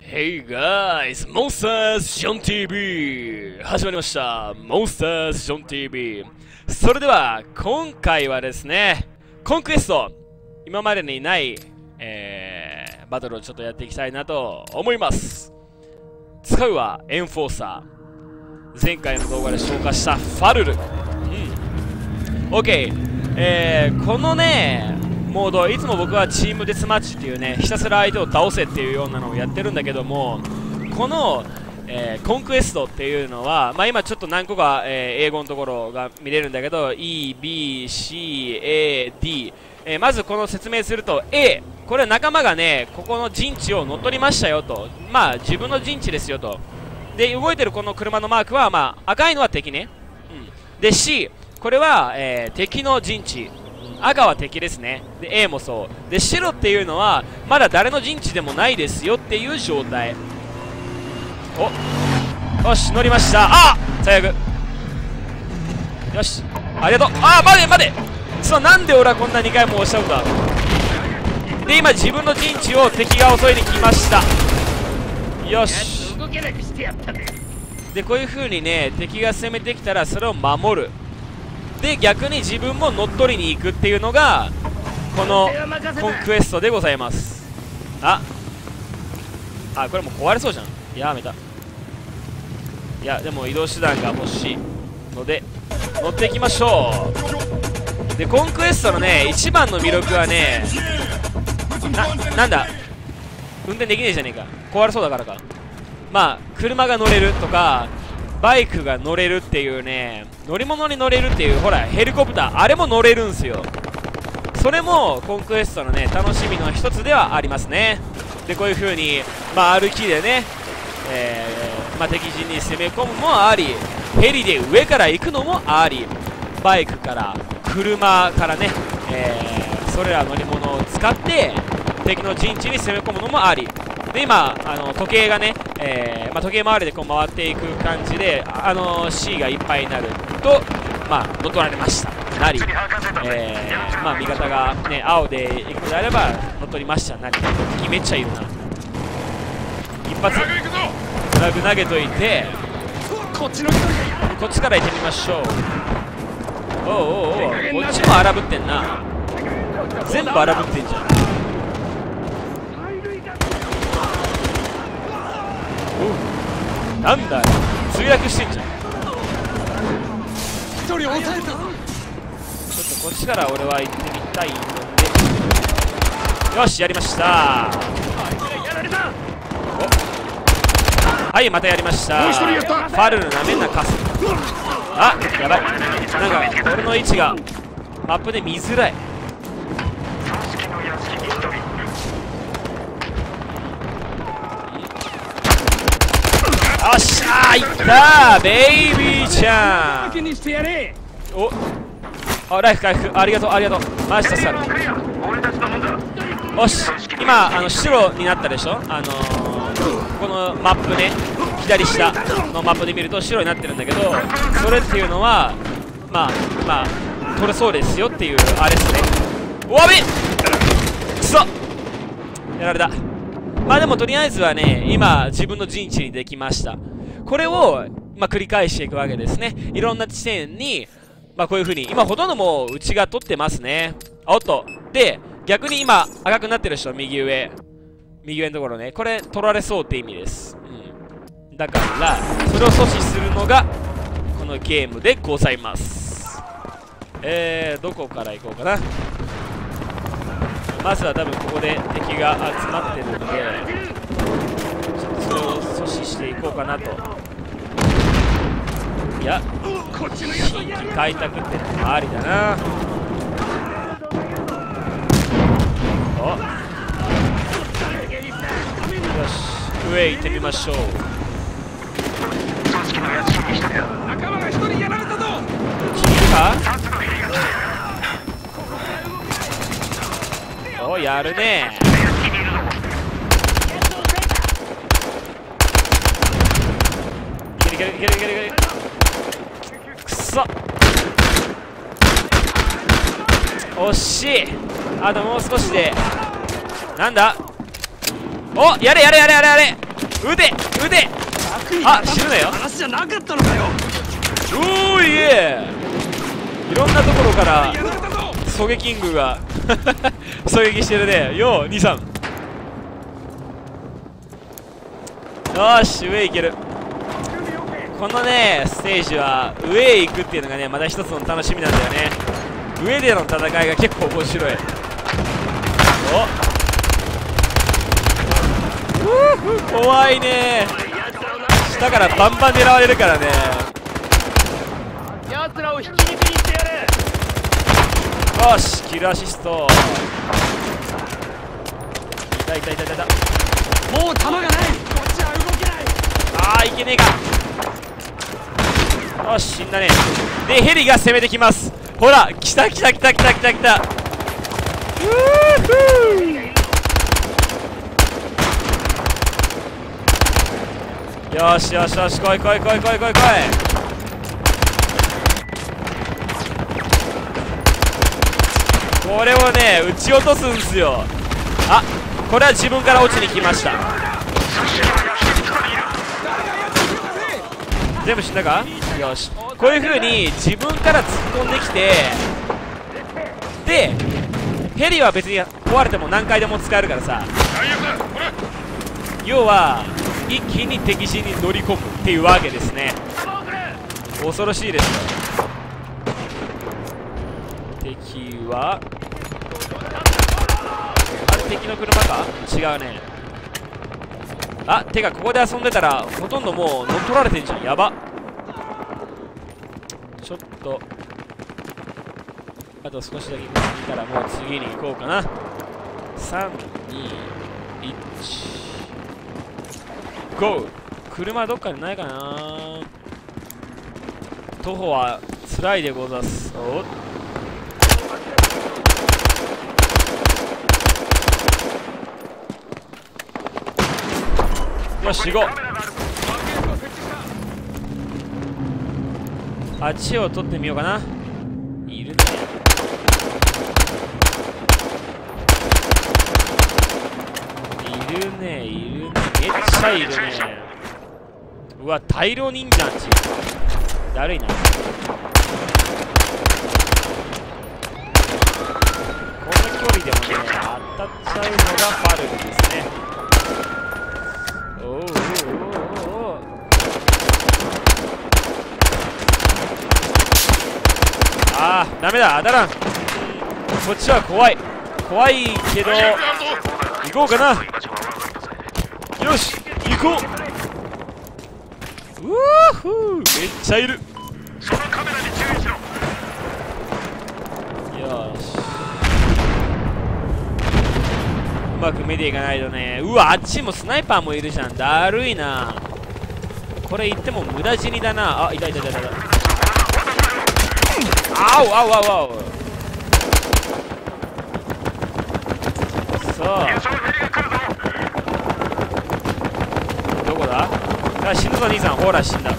Hey guys! モンスターズジョン TV! 始まりました。モンスターズジョン TV! それでは、今回はですね、コンクエスト今までにない、バトルをちょっとやっていきたいなと思います。使うはエンフォーサー。前回の動画で紹介したファルル。OK。このね、モード、いつも僕はチームデスマッチっていうね、ひたすら相手を倒せっていうようなのをやってるんだけども、この、コンクエストっていうのは、今ちょっと何個か、英語のところが見れるんだけど、E、B、C、A、D、まずこの説明すると A、これは仲間がね、ここの陣地を乗っ取りましたよと、自分の陣地ですよと。で、動いてるこの車のマークは、赤いのは敵ね。で、C、これは、敵の陣地。赤は敵ですね。で、A もそう。で、白っていうのは、まだ誰の陣地でもないですよっていう状態。よし、乗りました。最悪。よし、ありがとう。待てなんで俺はこんな2回も押しちゃうんだ。で、今自分の陣地を敵が襲いに来ました。よし。で、こういう風にね、敵が攻めてきたらそれを守る。で、逆に自分も乗っ取りに行くっていうのがこのコンクエストでございます。これもう壊れそうじゃん。やめた。いや、でも移動手段が欲しいので乗っていきましょう。で、コンクエストのね、一番の魅力はね、なんだ、運転できねえじゃねえか。壊れそうだからか。車が乗れるとかバイクが乗れるっていうね、乗り物に乗れるっていう、ほら、ヘリコプター、あれも乗れるんすよ。それもコンクエストのね、楽しみの一つではありますね。で、こういう風に、歩きでね、敵陣に攻め込むもあり、ヘリで上から行くのもあり、バイクから、車からね、それら乗り物を使って敵の陣地に攻め込むのもあり。で、今、時計がね、時計回りでこう回っていく感じで、C がいっぱいになると、乗っ取られましたなり、味方がね、青で行くのであれば、乗っ取りましたなり、敵めっちゃいるな。一発、フラグ投げといて、こっちから行ってみましょう。こっちも荒ぶってんな。全部荒ぶってんじゃん。なんだよ、通訳してんじゃん。一人抑えたぞ。ちょっとこっちから俺は行ってみたいので、よし、やりました。はい、またやりました。ファルルなめんなカス。やばい。なんか俺の位置がマップで見づらい。よっしゃー、いったー、ベイビーちゃん。ライフ回復、ありがとうマジ助かる。よし、今白になったでしょ。このマップね、左下のマップで見ると白になってるんだけど、それっていうのは取れそうですよっていうあれですね。おわびくそ、やられた。でもとりあえずはね、今自分の陣地にできました。これを繰り返していくわけですね。いろんな地点にこういう風に、今ほとんどもううちが取ってますね。で、逆に今赤くなってるでしょ。右上のところね、これ取られそうって意味です。だからそれを阻止するのがこのゲームでございます。どこから行こうかな。まずは多分ここで敵が集まってるんで、ちょっとそれを阻止していこうかなと。いや、新規開拓ってのもありだな。よし、上へ行ってみましょう。仲間が一人やられたぞ。こっちにいるか。やるね。いける。くそ、惜しい。あともう少しで。なんだ、やれ。 腕あ、死ぬなよ。 話じゃなかったのかよ。 おーいえ、いろんなところから狙撃キングが狙撃してるね。よー兄さん、よーし、上行ける。このねステージは上へ行くっていうのがねまた一つの楽しみなんだよね。上での戦いが結構面白い。お怖いね。下からバンバン狙われるからね。 奴らを引き抜きにしてやれ。 よし、キルアシスト。いた。 もう弾がない。こっちは動けない。 あー、いけねえか。よし、死んだね。でヘリが攻めてきます。ほら、来た。よし、来い。これをね撃ち落とすんすよ。あ、これは自分から落ちに来ました。全部死んだか。よし、こういう風に自分から突っ込んできて、でヘリは別に壊れても何回でも使えるからさ、要は一気に敵陣に乗り込むっていうわけですね。恐ろしいですよ。敵はあれ、敵の車か。違うね。あ、てかここで遊んでたらほとんどもう乗っ取られてんじゃん。やば。ちょっとあと少しだけ見たらもう次に行こうかな。3、2、1、ゴー。車どっかにないかな。徒歩は辛いでござす。おっ、よし、行こう。あっちを取ってみようかな。いるね。めっちゃいるね。うわ、大量忍者んちだるいな。この距離でもね当たっちゃうのがファルルですね。あー、ダメだ、当たらん。こっちは怖いけど行こうかな。よし、行こう。うわーふー、めっちゃいる。よし、うまく見ていかないとね。うわ、あっちもスナイパーもいるじゃん。だるいな。これ言っても無駄死にだな。あ、いた。あお。さあ、どこだ。あ、死ぬぞ兄さん。ほら、死んだ。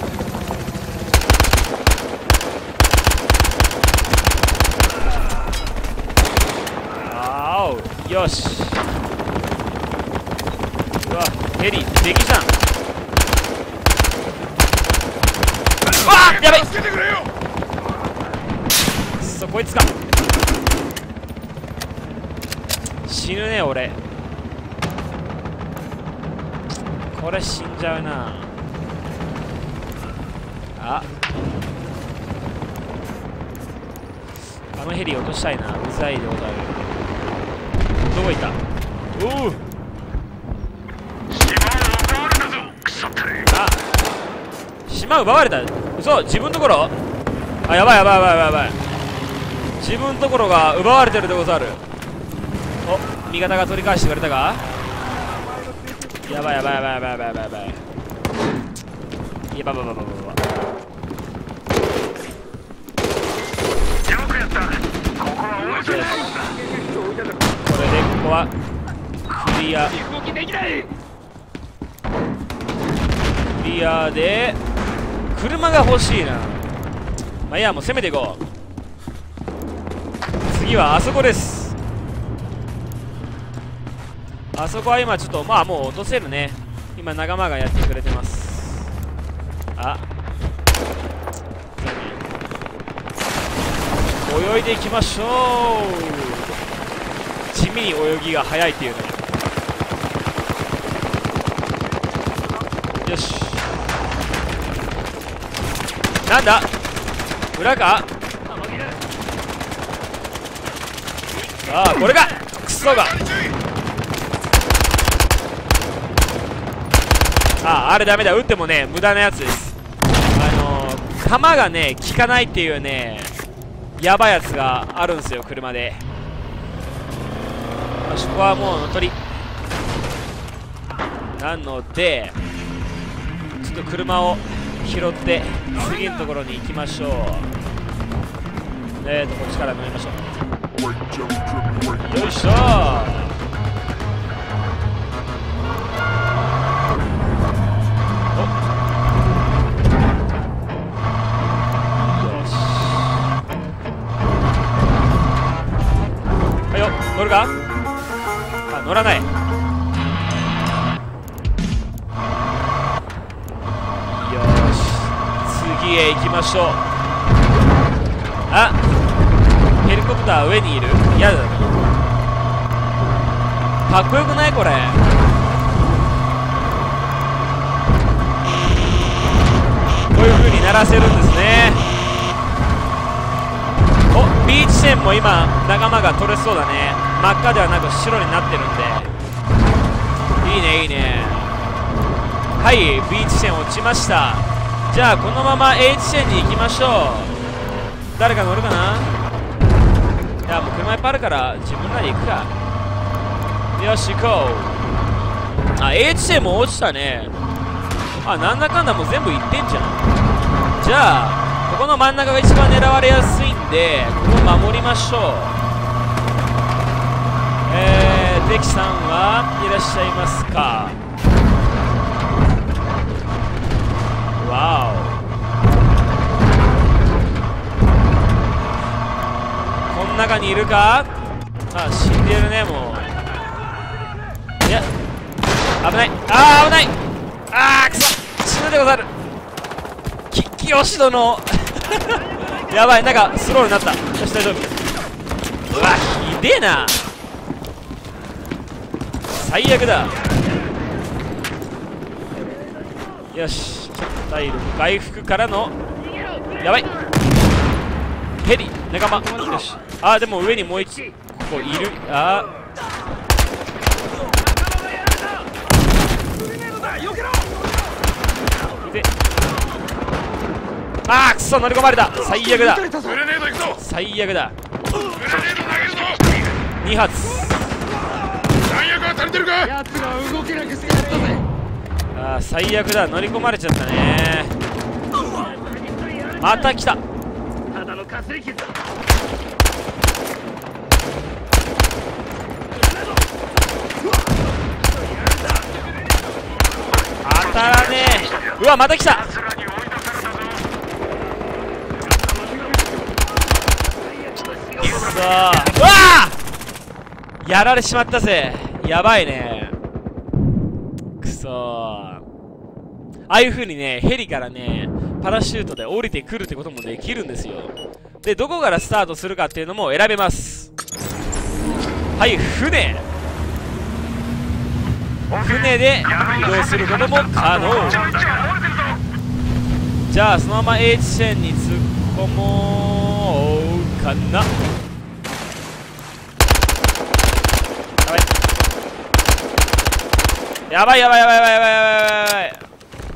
あお、よし。うわ、ヘリ敵じゃん。うわー、やべっ、こいつか。死ぬね俺。これ死んじゃうな。あのヘリ落としたいな。うざいでござる。どこ行った。おお、あ、島奪われた。嘘、自分のところ。あ、やばい。自分のところが奪われてるでござる。お、味方が取り返してくれたか。やばい。これでここはクリアで車が欲しいな。まあいいや、もう攻めていこう。次はあそこです。あそこは今ちょっとまあもう落とせるね。 今仲間がやってくれてます。あ、泳いでいきましょう。地味に泳ぎが速いっていうね。よし、なんだ裏か。ああ、これがクソが。ああ、あれダメだ。撃ってもね無駄なやつです。弾がね効かないっていうねやばいやつがあるんですよ、車で。あそこはもう乗っ取りなので、ちょっと車を拾って次のところに行きましょう。こっちから乗りましょう。よいしょ。乗るか。あ、乗らない。よし、次へ行きましょう。あ、ヘリコプター上にいる。やだな。かっこよくないこれ。こういう風に鳴らせるんですね。お、ビーチ線も今仲間が取れそうだね。真っ赤ではなく白になってるんでいいねいいね。はい、ビーチ線落ちました。じゃあこのまま A 地線に行きましょう。誰か乗るかな。いやもう車いっぱいあるから自分らで行くか。よし行こう。あ、 A 地線も落ちたね。あ、なんだかんだもう全部行ってんじゃん。じゃあここの真ん中が一番狙われやすいんでここ守りましょう。敵さんはいらっしゃいますか。わお、この中にいるか。あ、死んでるねもう。いや、危ない。あー危ない。あーくそ、死ぬでござる。清殿のやばい、なんかスローになった。よし大丈夫。うわ、ひでえな、最悪だ。よし、体力回復からのやばいヘリ仲間。よし、あ、でも上にもう一ここいる。あで、あーくそ、乗り込まれた。最悪だ最悪だ。2発。あー最悪だ、乗り込まれちゃったね。また来た。当たらねえ。うわ、また来た。くそー、うわー、やられしまったぜ。やばいね。くそー。ああいう風にねヘリからねパラシュートで降りてくるってこともできるんですよ。でどこからスタートするかっていうのも選べます。はい、船で移動することも可能。じゃあそのまま A 地線に突っ込もうかな。やばいやばいやばいやばいやばいやばいやばい。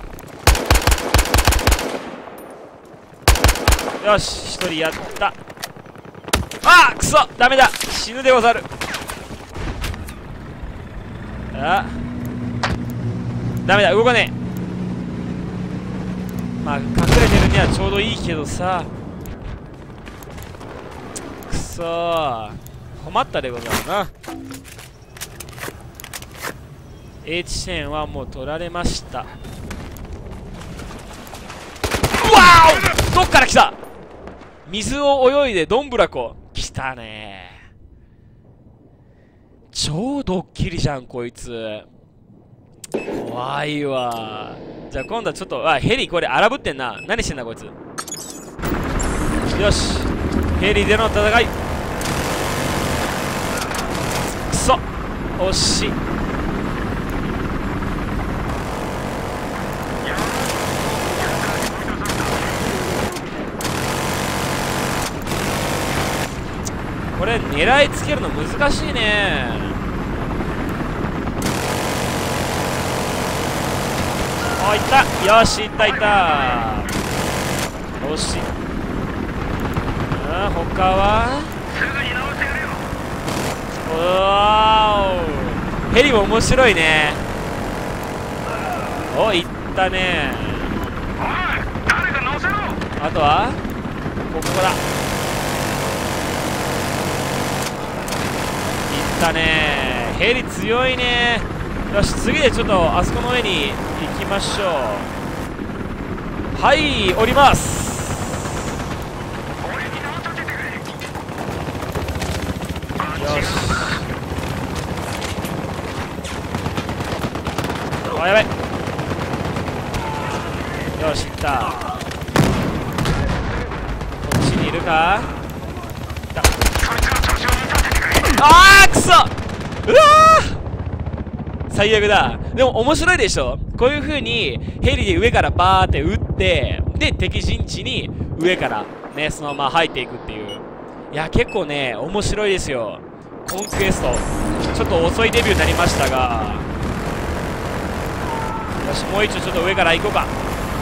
よし、一人やった。あーくそ、ダメだ、死ぬでござる。あ、ダメだ、動かねえ。まあ隠れてるにはちょうどいいけどさ。くそー、困ったでござるな。A 地点はもう取られました。うわーお、どっから来た。水を泳いでどんぶらこ来たね。超ドッキリじゃんこいつ。怖怖いわ。じゃあ今度はちょっと、ヘリこれ荒ぶってんな。何してんだこいつ。よし、ヘリでの戦い。くそ、惜しい。これ狙いつけるの難しいね。お、いった。よし、いったいった。惜しい。他はうわーお、ヘリも面白いね。お、いったね。あとはここだ。いったね。ヘリ強いね。よし、次でちょっとあそこの上に行きましょう。はい、降ります。よし。あ、やべ。よし、行った。こっちにいるか。あー、くそ。うわー、最悪だ。でも面白いでしょ。こういう風にヘリで上からバーって撃って、で敵陣地に上からねそのまま入っていくっていう。いや結構ね面白いですよ。コンクエストちょっと遅いデビューになりましたが、よし、もう一度ちょっと上から行こうか。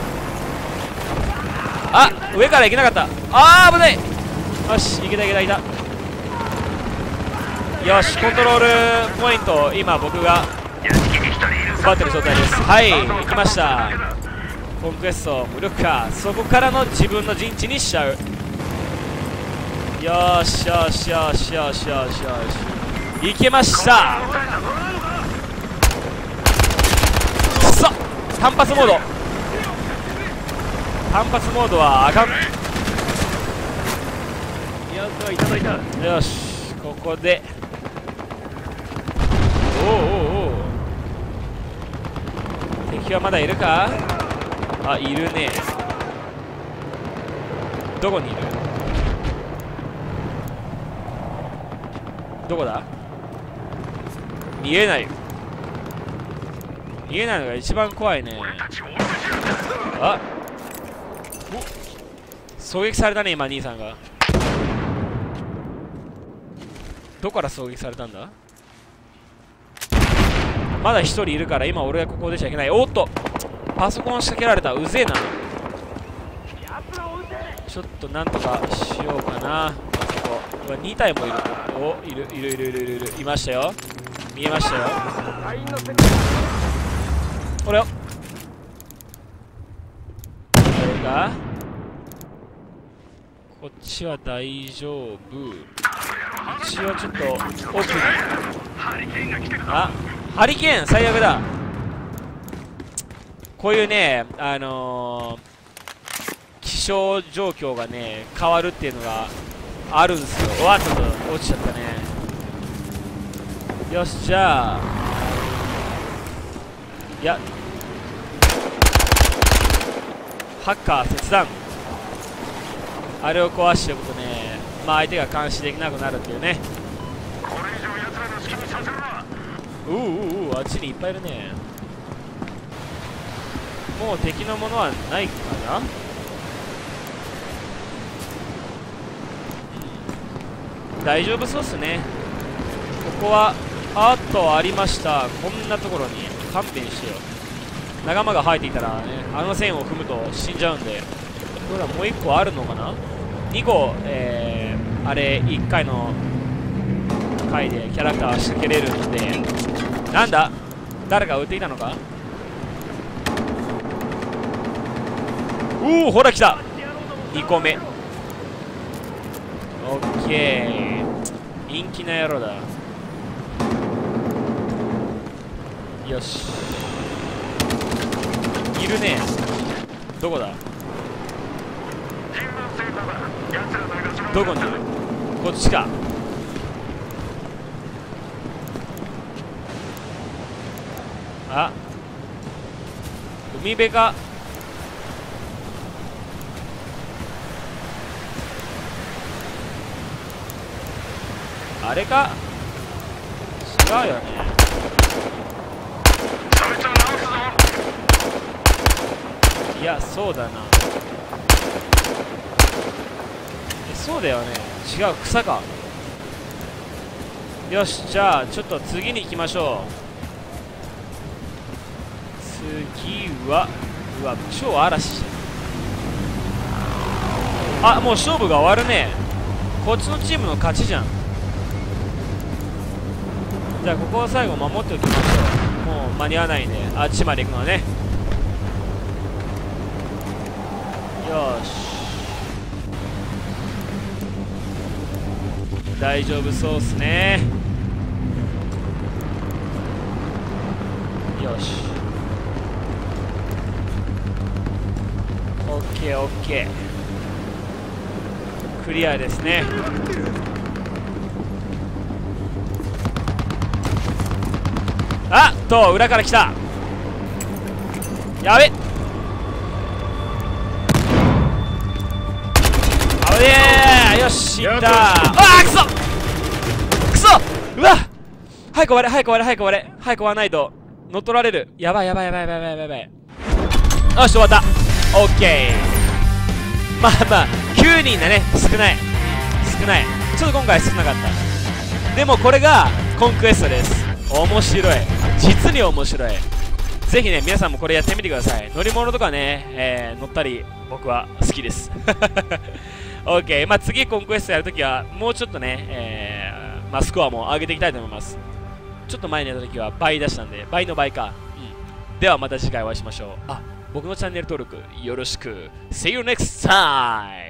あ、上から行けなかった。あー、危ない。よし、行けた行けた行けた。よし、コントロールポイント今僕が奪ってる状態です。はい、行きました。コンクエスト無力化、そこからの自分の陣地にしちゃう。よーしよしよしよしよしよし、いけました。くそ、単発モード、単発モードはあかん。いただいた。よし、ここでおうおうおう、敵はまだいるか。あ、いるね。どこにいる。どこだ。見えない。見えないのが一番怖いね。あ、お、狙撃されたね今兄さんが。どこから狙撃されたんだ。まだ一人いるから今俺がここ出ちゃいけない。おっと、パソコン仕掛けられた。うぜえな。ちょっとなんとかしようかな。ここ2体もいる。お、いるいるいるいるいるいる。いましたよ、見えましたよ。これを誰か。こっちは大丈夫。うちはちょっと奥に。あ、ハリケーン最悪だ。こういうね気象状況がね変わるっていうのがあるんですよ。わっ、ちょっと落ちちゃったね。よし、じゃあ、いや、ハッカー切断。あれを壊しておくとね、まあ相手が監視できなくなるっていうね。あっちにいっぱいいるね。もう敵のものはないかな。大丈夫そうっすね。ここはあっとありました。こんなところに勘弁してよ。仲間が生えていたらね、あの線を踏むと死んじゃうんで。これはもう1個あるのかな。2個あれ1回の回でキャラクターは仕掛けれるんで。なんだ、誰か撃っていたのか。ほら来た。2個目。オッケー、人気な野郎だ。よし、いるね。どこだ。どこにいる。こっちか。あ、 海辺か。あれか。違うよね。いや、そうだな。そうだよね。違う、草か。よし、じゃあちょっと次に行きましょう。次は、うわ、超嵐。あ、もう勝負が終わるね。こっちのチームの勝ちじゃん。じゃあここは最後守っておきましょう。もう間に合わないんで、あっちまで行くのね。よし、大丈夫そうっすね。よし、オッケーオッケー、クリアですね。あっと、裏から来た。やべっ、あぶねえ。よし、いった。あー、くそくそ、うわ、早く終われ早く終われ早く終われ早く終わらないと乗っ取られる。やばいやばいやばいやばいやばいやばい。よし、終わった。オッケー。まあまあ9人だね。少ない少ない、ちょっと今回少なかった。でもこれがコンクエストです。面白い、実に面白い。ぜひね、皆さんもこれやってみてください。乗り物とかね、乗ったり僕は好きです。OK、まあ次コンクエストやるときはもうちょっとね、まあ、スコアも上げていきたいと思います。ちょっと前にやったときは倍出したんで、倍の倍か。ではまた次回お会いしましょう。あ、僕のチャンネル登録よろしく。See you next time!